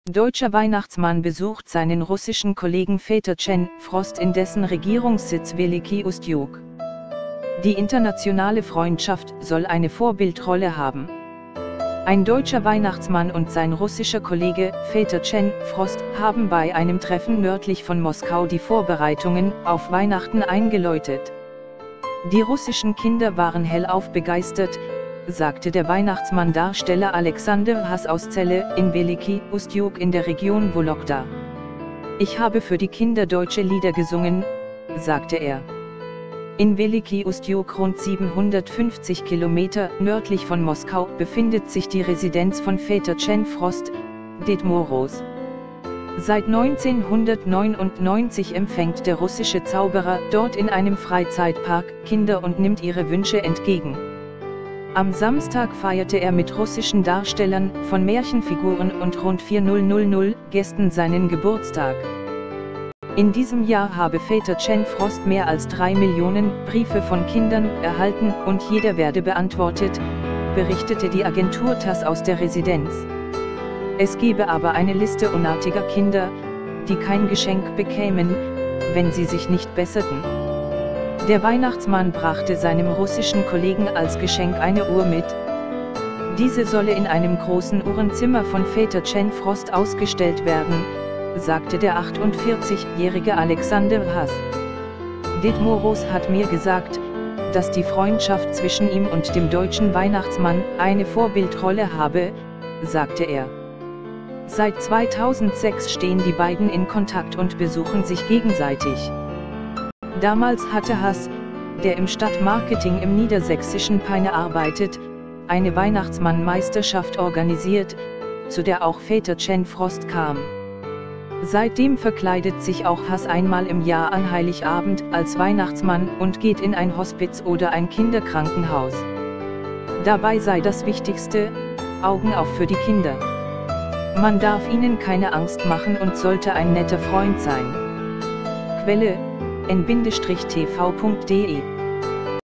Deutscher Weihnachtsmann besucht seinen russischen Kollegen Väter Chen Frost in dessen Regierungssitz Veliki Ustjuq. Die internationale Freundschaft soll eine Vorbildrolle haben. Ein deutscher Weihnachtsmann und sein russischer Kollege, Väter Chen Frost, haben bei einem Treffen nördlich von Moskau die Vorbereitungen auf Weihnachten eingeläutet. Die russischen Kinder waren hellauf begeistert, sagte der Weihnachtsmann-Darsteller Alexander Hass aus Celle in Veliki Ustjuq in der Region Vologda. Ich habe für die Kinder deutsche Lieder gesungen, sagte er. In Veliki Ustjuq, rund 750 Kilometer nördlich von Moskau, befindet sich die Residenz von Väter Chen Frost, Ded Moroz. Seit 1999 empfängt der russische Zauberer dort in einem Freizeitpark Kinder und nimmt ihre Wünsche entgegen. Am Samstag feierte er mit russischen Darstellern von Märchenfiguren und rund 4.000 Gästen seinen Geburtstag. In diesem Jahr habe Väter Chen Frost mehr als 3 Millionen Briefe von Kindern erhalten und jeder werde beantwortet, berichtete die Agentur TASS aus der Residenz. Es gebe aber eine Liste unartiger Kinder, die kein Geschenk bekämen, wenn sie sich nicht besserten. Der Weihnachtsmann brachte seinem russischen Kollegen als Geschenk eine Uhr mit. Diese solle in einem großen Uhrenzimmer von Väter Chen Frost ausgestellt werden, sagte der 48-jährige Alexander Hass. Ded Moroz hat mir gesagt, dass die Freundschaft zwischen ihm und dem deutschen Weihnachtsmann eine Vorbildrolle habe, sagte er. Seit 2006 stehen die beiden in Kontakt und besuchen sich gegenseitig. Damals hatte Hass, der im Stadtmarketing im niedersächsischen Peine arbeitet, eine Weihnachtsmann-Meisterschaft organisiert, zu der auch Väter Chen Frost kam. Seitdem verkleidet sich auch Hass einmal im Jahr an Heiligabend als Weihnachtsmann und geht in ein Hospiz oder ein Kinderkrankenhaus. Dabei sei das Wichtigste: Augen auf für die Kinder. Man darf ihnen keine Angst machen und sollte ein netter Freund sein. Quelle: n-tv.de